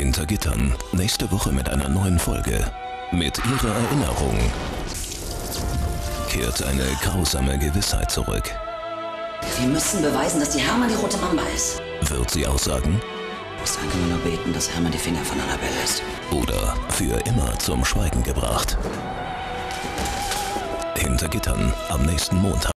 Hinter Gittern. Nächste Woche mit einer neuen Folge. Mit ihrer Erinnerung kehrt eine grausame Gewissheit zurück. Wir müssen beweisen, dass die Hermann die rote Mamba ist. Wird sie aussagen? Ich kann nur beten, dass Hermann die Finger von Annabelle lässt. Oder für immer zum Schweigen gebracht? Hinter Gittern am nächsten Montag.